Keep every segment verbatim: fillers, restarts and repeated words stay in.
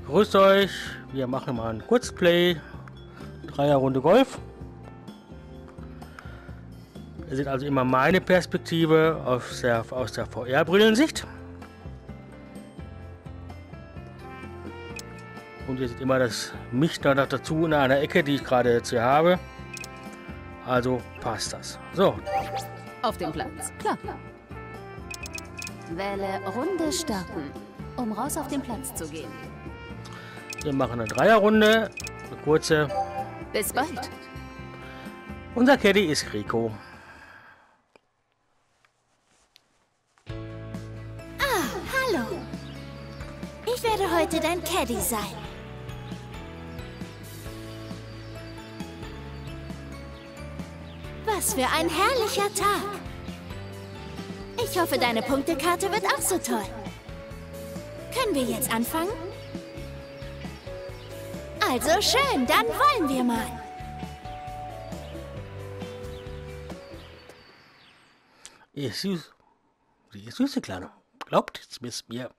Grüßt euch, wir machen mal ein Kurzplay, Dreierrunde Golf. Ihr seht also immer meine Perspektive aus der, aus der V R-Brillensicht. Und ihr seht immer das mich noch dazu in einer Ecke, die ich gerade jetzt hier habe. Also passt das. So. Auf dem Platz. Klar. Wähle Runde starten, um raus auf den Platz zu gehen. Wir machen eine Dreierrunde, eine kurze. Bis bald. Unser Caddy ist Rico. Ah, hallo. Ich werde heute dein Caddy sein. Was für ein herrlicher Tag. Ich hoffe, deine Punktekarte wird auch so toll. Können wir jetzt anfangen? Also schön, dann wollen wir mal. Ihr ist süß. Sie ist süße Kleine. Glaubt es mir.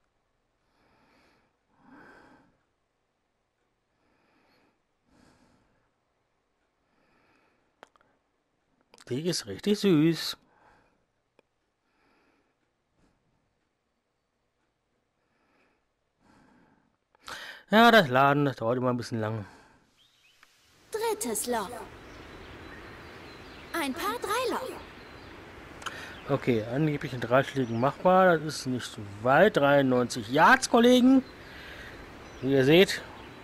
Die ist richtig süß. Ja, das Laden, das dauert immer ein bisschen lang. Drittes Loch. Ein paar Dreiloch. Okay, angeblich in drei Schlägen machbar. Das ist nicht so weit. dreiundneunzig Yards, Kollegen. Wie ihr seht.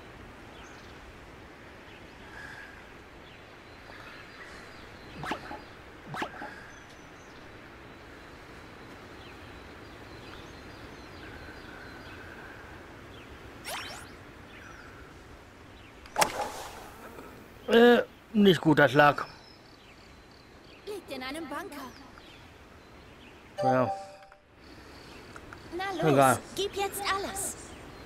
Äh, nicht guter Schlag. Liegt in einem Bunker. Ja. Na los, Egal. Gib jetzt alles.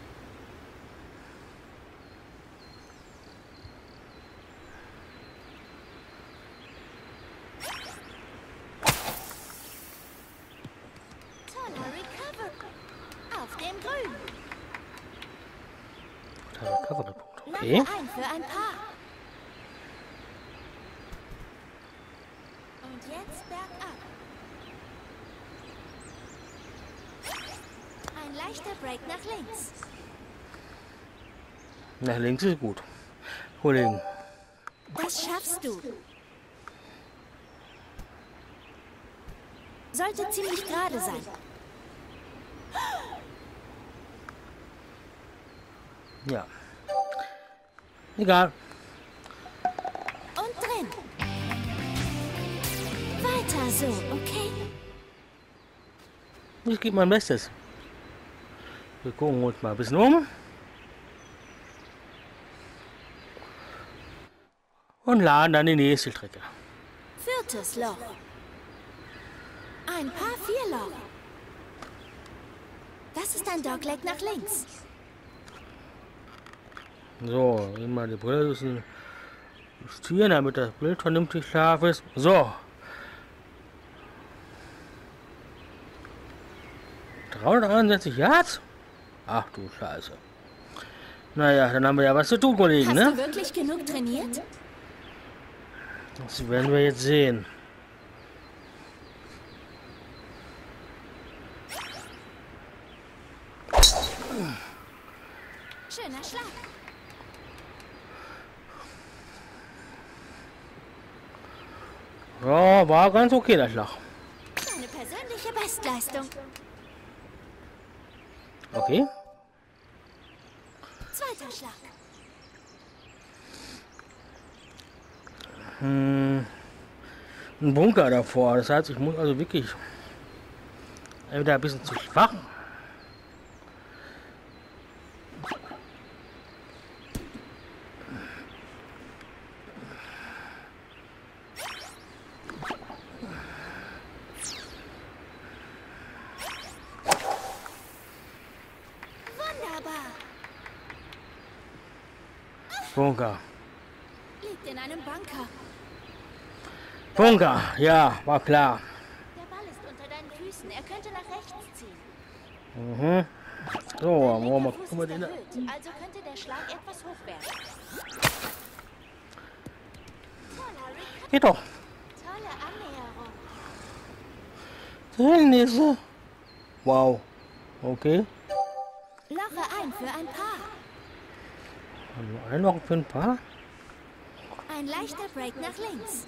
Toller Recover. Auf dem Grün. Recovery-Punkt. Noch Okay. ein für ein Paar. Und jetzt bergab. Ein leichter Break nach links. Nach links ist gut. Kollegen. Das schaffst du. Sollte ziemlich gerade sein. Ja. Egal. Und drin. Weiter so, okay? Ich gebe mein Bestes. Wir gucken uns mal ein bisschen um. Und laden dann die nächste Strecke. Viertes Loch. Ein paar Vierloch. Das ist ein Dogleg nach links. So, immer die Brille müssen justieren, damit das Bild vernünftig scharf ist. So. dreihunderteinundsechzig Yards? Ach du Scheiße. Naja, dann haben wir ja was zu tun, Kollegen, Hast ne? du wirklich genug trainiert? Das werden wir jetzt sehen. Schöner Schlag. Ja, war ganz okay, der Schlag. Deine persönliche Bestleistung. Okay. Zweiter Schlag. Hm, ein Bunker davor. Das heißt, ich muss also wirklich entweder ein bisschen zu schwach. Wunderbar. Bunker. Liegt in einem Bunker. Bunker, ja, war klar. Der Ball ist unter deinen Füßen. Er könnte nach rechts ziehen. Mhm. So, wollen wir mal gucken, den. Also könnte der Schlag etwas hoch werden. Geht doch. Tolle Annäherung. Hindernisse. Wow. Okay. Loche ein für ein Paar. Also ein noch für ein paar. Ein leichter Break nach links.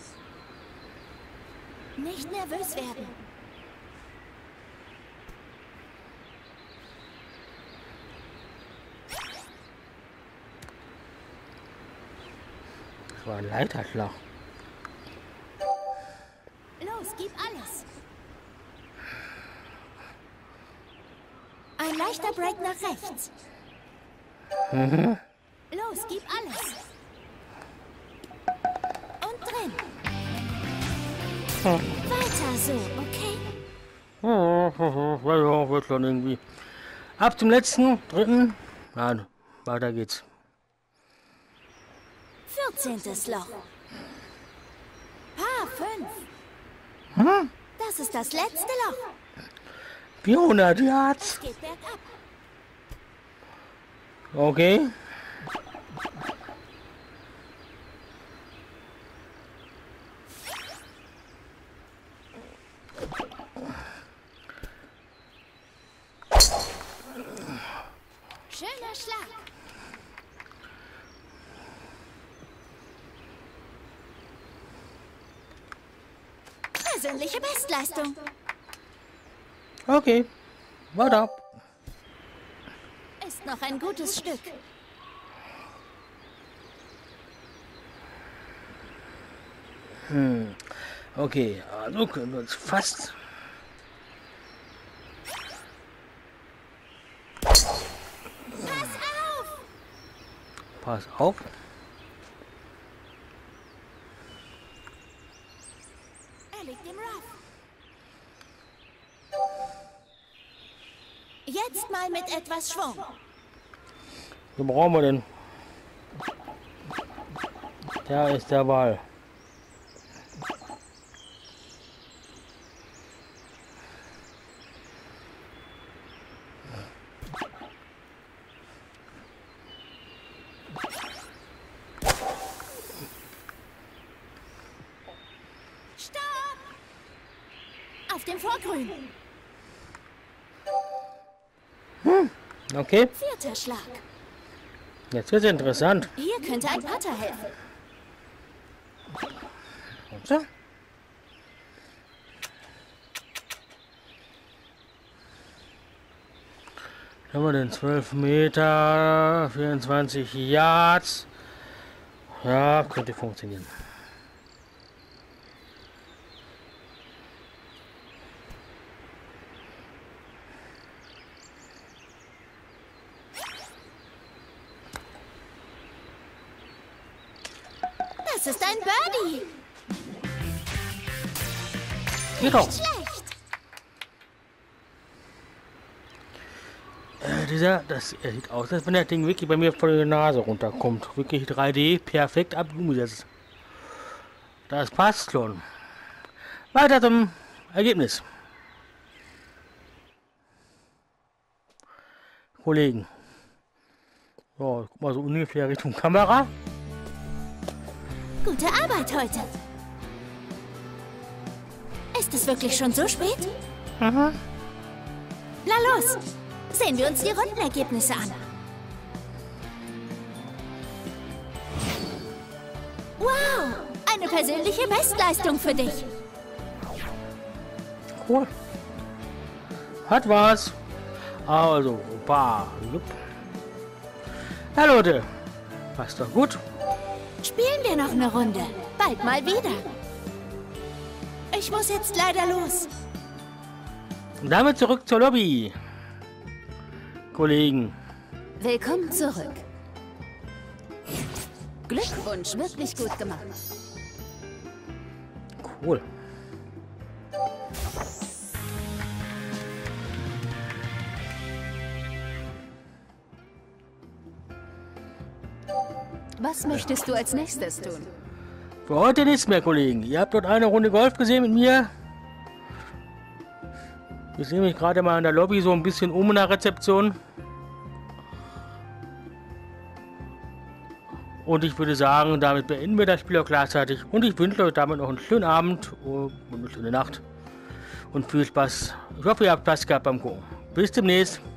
Nicht nervös werden. Das war ein Leiterschlag. Los, gib alles. Ein leichter Break nach rechts. Mhm. Los, gib alles. Und drin. Hm. Weiter so, okay? Ja, ja, wird schon irgendwie. Ab zum letzten, dritten. Nein, weiter geht's. vierzehntes Loch. Paar fünf. Hm? Das ist das letzte Loch. vierhundert Yards. Es geht bergab. Okay. Schöner Schlag. Persönliche Bestleistung. Okay. Weiter. Ist noch ein gutes Stück. Hm. Okay, also können wir uns fast. Pass auf! Pass auf. Er liegt im Rough. Jetzt mal mit etwas Schwung. Wo brauchen wir denn? Da ist der Ball. Stopp! Auf dem Vorgrün. Hm. Okay, Vierter Schlag. jetzt wird's interessant. Hier könnte ein Putter helfen. Und so. Haben wir denn zwölf Meter, vierundzwanzig Yards. Ja, könnte funktionieren. Das ist ein Birdie. Geht doch. Nicht schlecht. Äh, dieser, das er sieht aus, als wenn das Ding wirklich bei mir vor der Nase runterkommt. Wirklich drei D, perfekt umgesetzt. Das passt schon. Weiter zum Ergebnis. Kollegen. So, guck mal so ungefähr Richtung Kamera. Gute Arbeit heute. Ist es wirklich schon so spät? Mhm. Na los, sehen wir uns die Rundenergebnisse an. Wow, eine persönliche Bestleistung für dich. Cool. Hat was. Also, ein paar. Jupp. Ja, Leute. Passt doch gut. Spielen wir noch eine Runde. Bald mal wieder. Ich muss jetzt leider los. Und damit zurück zur Lobby. Kollegen. Willkommen zurück. Glückwunsch, wirklich gut gemacht. Cool. Was möchtest du als nächstes tun? Für heute nichts mehr, Kollegen. Ihr habt dort eine Runde Golf gesehen mit mir. Ich sehe mich gerade mal in der Lobby so ein bisschen um in der Rezeption. Und ich würde sagen, damit beenden wir das Spiel auch gleichzeitig. Und ich wünsche euch damit noch einen schönen Abend und eine schöne Nacht. Und viel Spaß. Ich hoffe, ihr habt Spaß gehabt beim Gucken. Bis demnächst.